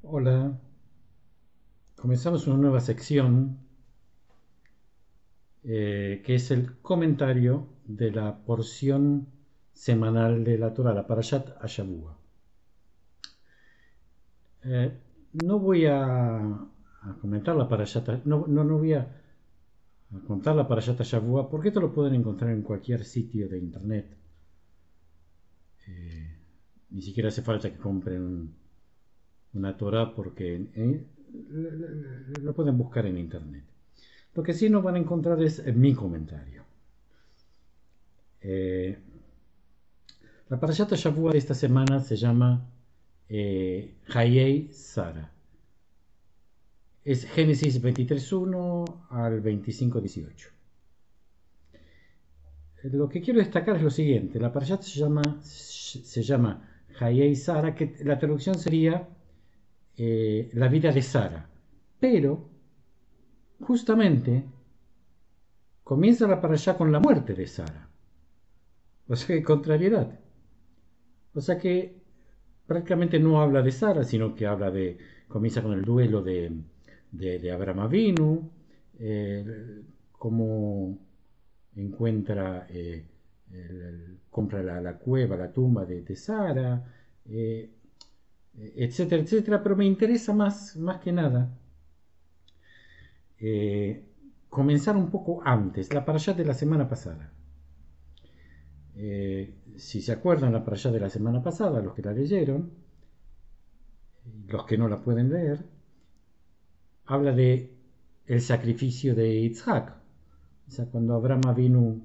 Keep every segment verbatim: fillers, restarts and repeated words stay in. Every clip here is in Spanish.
Hola, comenzamos una nueva sección eh, que es el comentario de la porción semanal de la Torah, la Parashat Ashavua. Eh, no voy a, a comentar la Parashat, no, no, no voy a, a contar la Parashat Ashavua porque esto lo pueden encontrar en cualquier sitio de internet. Eh, Ni siquiera hace falta que compren una Torah porque eh, lo pueden buscar en internet. Lo que sí no van a encontrar es mi comentario. Eh, la Parashat Shavua de esta semana se llama eh, Hayei Sara. Es Génesis veintitrés uno al veinticinco dieciocho. Lo que quiero destacar es lo siguiente. La Parashat se llama, se llama Hayei Sara, que la traducción sería eh, la vida de Sara. Pero, justamente, comienza la Parashat con la muerte de Sara. O sea que contrariedad. O sea que prácticamente no habla de Sara, sino que habla de, comienza con el duelo de, de, de Abraham Avinu, eh, cómo encuentra, eh, el, compra la, la, cueva, la tumba de, de Sara, eh, etcétera, etcétera, pero me interesa más, más que nada eh, comenzar un poco antes, la parashá de la semana pasada. Eh, si se acuerdan la parashá de la semana pasada, los que la leyeron, los que no la pueden leer, habla de el sacrificio de Isaac. O sea, cuando Abraham vino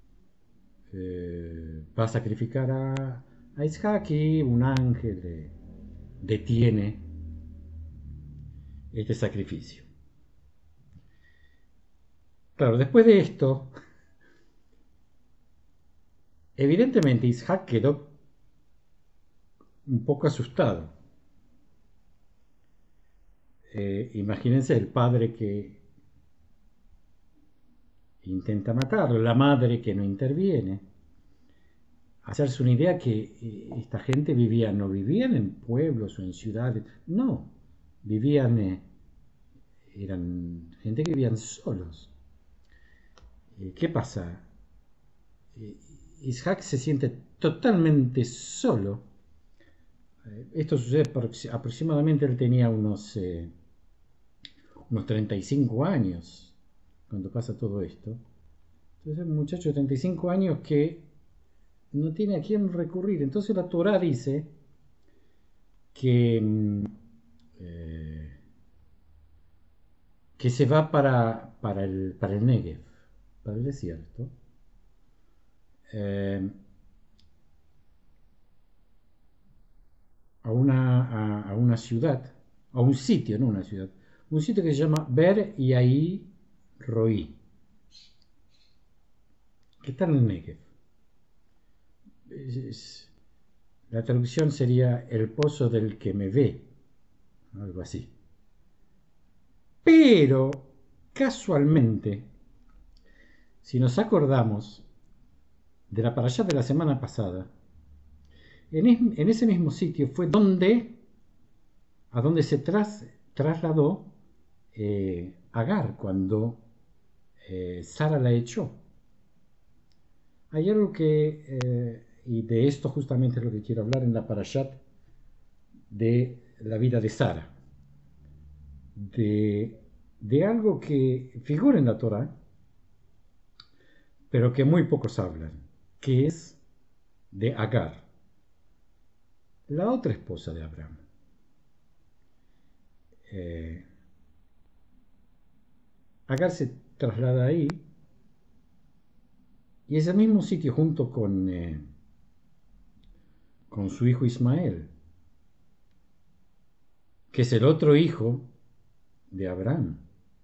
eh, va a sacrificar a, a Isaac y un ángel de, detiene este sacrificio. Claro, después de esto, evidentemente Isaac quedó un poco asustado. Eh, imagínense el padre que intenta matarlo, la madre que no interviene. Hacerse una idea que eh, esta gente vivía, no vivían en pueblos o en ciudades, no, vivían, eh, eran gente que vivían solos. Eh, ¿Qué pasa? Eh, Isaac se siente totalmente solo. Eh, esto sucede aproximadamente, él tenía unos, eh, unos treinta y cinco años cuando pasa todo esto. Entonces, un muchacho de treinta y cinco años que no tiene a quién recurrir. Entonces la Torah dice que, mm, eh, que se va para, para, el, para el Negev, para el desierto. Eh, a, una, a, a, una ciudad, a un sitio, no una ciudad, un sitio que se llama Ber Yahi Roí, que está en el Negev. Es, es, la traducción sería el pozo del que me ve, algo así. Pero, casualmente, si nos acordamos de la parashá de la semana pasada, en, es, en ese mismo sitio fue donde, a donde se tras, trasladó eh, Agar cuando eh, Sara la echó. Hay algo que, eh, y de esto justamente es lo que quiero hablar en la parashat de la vida de Sara, de, de algo que figura en la Torah, pero que muy pocos hablan, que es de Agar, la otra esposa de Abraham. Eh, Agar se traslada ahí y es el mismo sitio junto con, eh, con su hijo Ismael, que es el otro hijo de Abraham.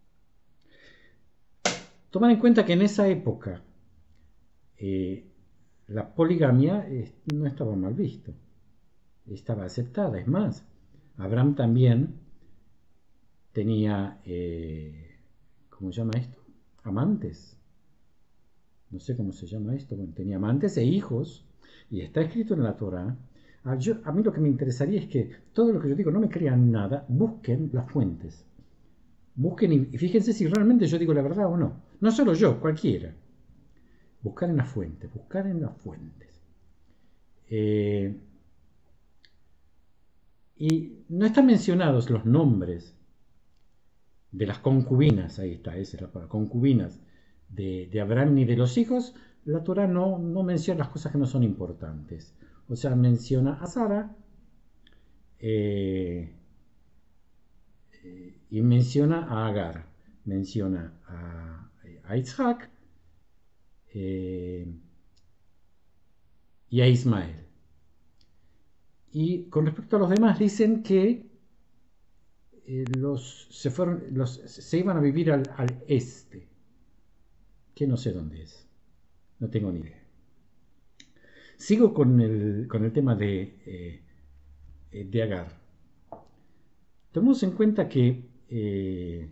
Tomar en cuenta que en esa época eh, la poligamia eh, no estaba mal visto, estaba aceptada. Es más, Abraham también tenía, eh, ¿cómo se llama esto? Amantes. No sé cómo se llama esto. Bueno, tenía amantes e hijos, y está escrito en la Torah. yo, a mí lo que me interesaría es que todo lo que yo digo no me crean nada, busquen las fuentes. Busquen y, y fíjense si realmente yo digo la verdad o no. No solo yo, cualquiera. Buscar en las fuentes, buscar en las fuentes. Eh, y no están mencionados los nombres de las concubinas, ahí está, esa es la palabra, concubinas de, de Abraham ni de los hijos. La Torah no, no menciona las cosas que no son importantes. O sea, menciona a Sara eh, eh, y menciona a Agar, menciona a, a Isaac eh, y a Ismael. Y con respecto a los demás dicen que eh, los, se, fueron, los, se iban a vivir al, al este, que no sé dónde es, no tengo ni idea. Sigo con el, con el tema de, eh, de Agar. Tomemos en cuenta que eh,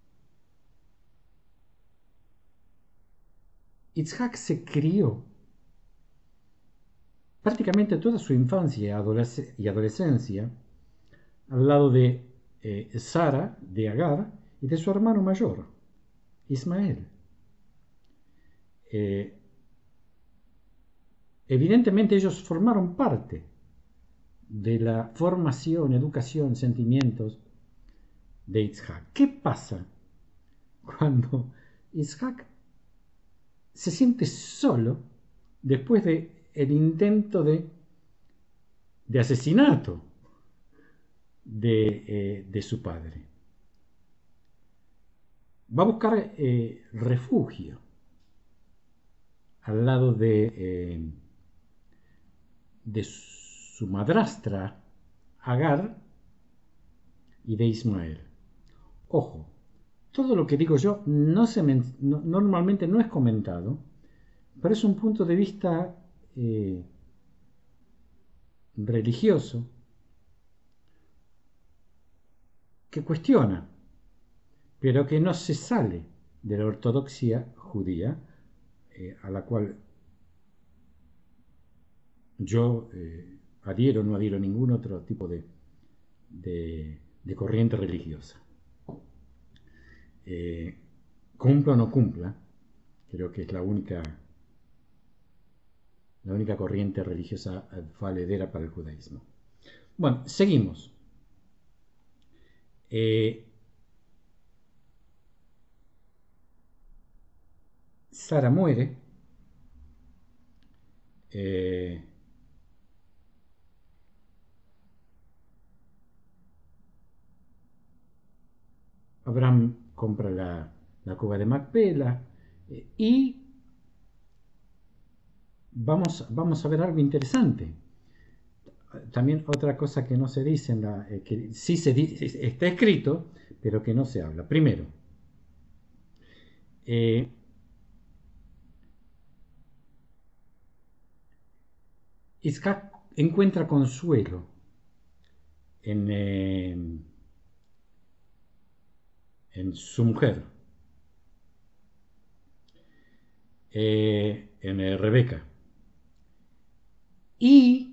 Isaac se crió prácticamente toda su infancia y adolescencia al lado de eh, Sara, de Agar, y de su hermano mayor, Ismael. Eh, evidentemente ellos formaron parte de la formación, educación, sentimientos de Isaac. ¿Qué pasa cuando Isaac se siente solo después del de intento de, de asesinato de, eh, de, su padre? Va a buscar eh, refugio al lado de, eh, de su madrastra Agar y de Ismael. Ojo, todo lo que digo yo no se me, no, normalmente no es comentado, pero es un punto de vista eh, religioso que cuestiona, pero que no se sale de la ortodoxia judía, eh, a la cual yo eh, adhiero, no adhiero a ningún otro tipo de, de, de corriente religiosa. Eh, cumpla o no cumpla, creo que es la única, la única corriente religiosa valedera para el judaísmo. Bueno, seguimos. Eh, Sara muere. Eh, Abraham compra la, la cueva de Macpela eh, y vamos, vamos a ver algo interesante. También otra cosa que no se dice, en la, eh, que sí se dice, está escrito, pero que no se habla. Primero, eh, Isaac encuentra consuelo en, eh, en su mujer, eh, en eh, Rebeca. Y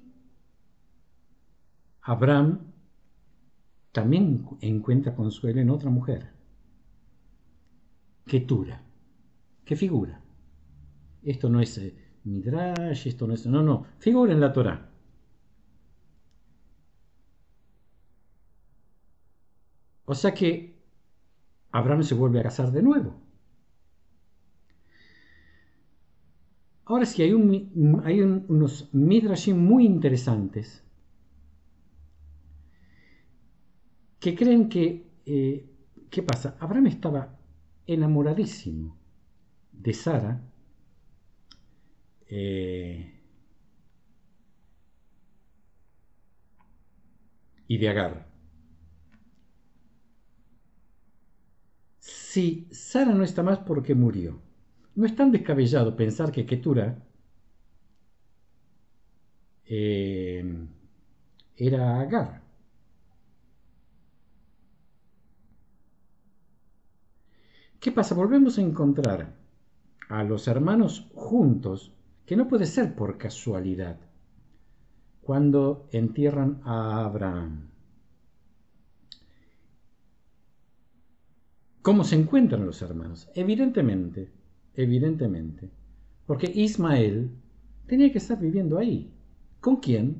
Abraham también encuentra consuelo en otra mujer, Ketura. ¿Qué figura? Esto no es eh, Midrash, esto no es... No, no, figura en la Torá. O sea que Abraham se vuelve a casar de nuevo. Ahora sí, hay, un, hay un, unos Midrashim muy interesantes que creen que... Eh, ¿Qué pasa? Abraham estaba enamoradísimo de Sara eh, y de Agar. Si Sara no está más porque murió, no es tan descabellado pensar que Ketura eh, era Agar. ¿Qué pasa? Volvemos a encontrar a los hermanos juntos, que no puede ser por casualidad. cuando entierran a Abraham. ¿Cómo se encuentran los hermanos? Evidentemente, evidentemente, porque Ismael tenía que estar viviendo ahí. ¿Con quién?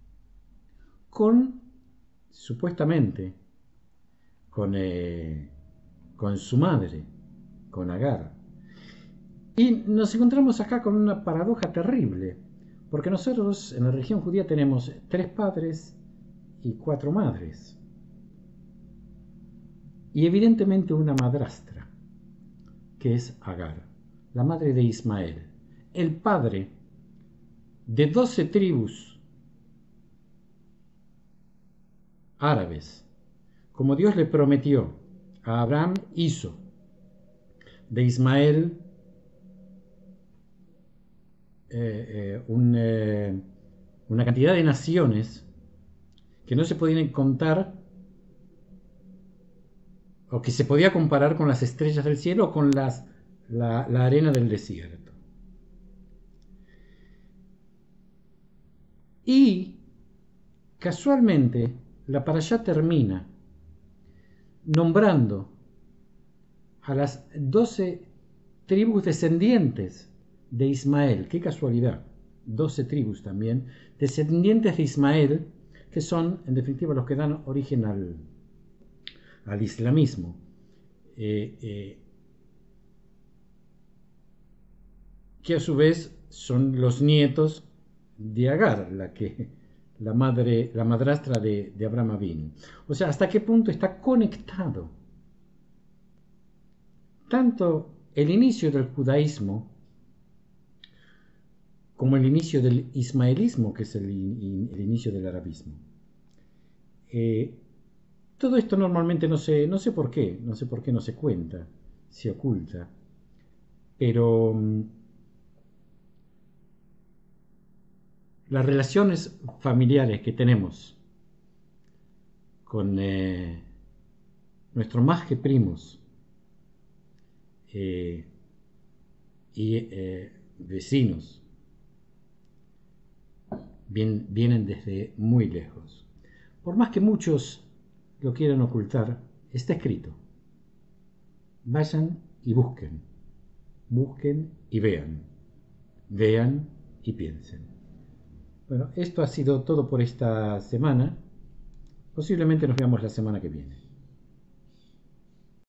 Con, supuestamente, con, eh, con su madre, con Agar. Y nos encontramos acá con una paradoja terrible, porque nosotros en la religión judía tenemos tres padres y cuatro madres. Y evidentemente una madrastra, que es Agar, la madre de Ismael, el padre de doce tribus árabes. Como Dios le prometió a Abraham, hizo de Ismael eh, eh, un, eh, una cantidad de naciones que no se podían contar o que se podía comparar con las estrellas del cielo o con las, la, la arena del desierto. Y casualmente la parashá termina nombrando a las doce tribus descendientes de Ismael. Qué casualidad, doce tribus también, descendientes de Ismael, que son en definitiva los que dan origen al, al islamismo. Eh, eh, que a su vez son los nietos de Agar, la que la madre, la madrastra de, de Abraham Avinu. O sea, hasta qué punto está conectado tanto el inicio del judaísmo como el inicio del ismaelismo, que es el, el inicio del arabismo. Eh, todo esto normalmente no sé, no sé por qué, no sé por qué no se cuenta, se oculta, pero um, las relaciones familiares que tenemos con eh, nuestros más que primos eh, y eh, vecinos Bien, vienen desde muy lejos. Por más que muchos lo quieran ocultar, está escrito. Vayan y busquen. Busquen y vean. Vean y piensen. Bueno, esto ha sido todo por esta semana. Posiblemente nos veamos la semana que viene.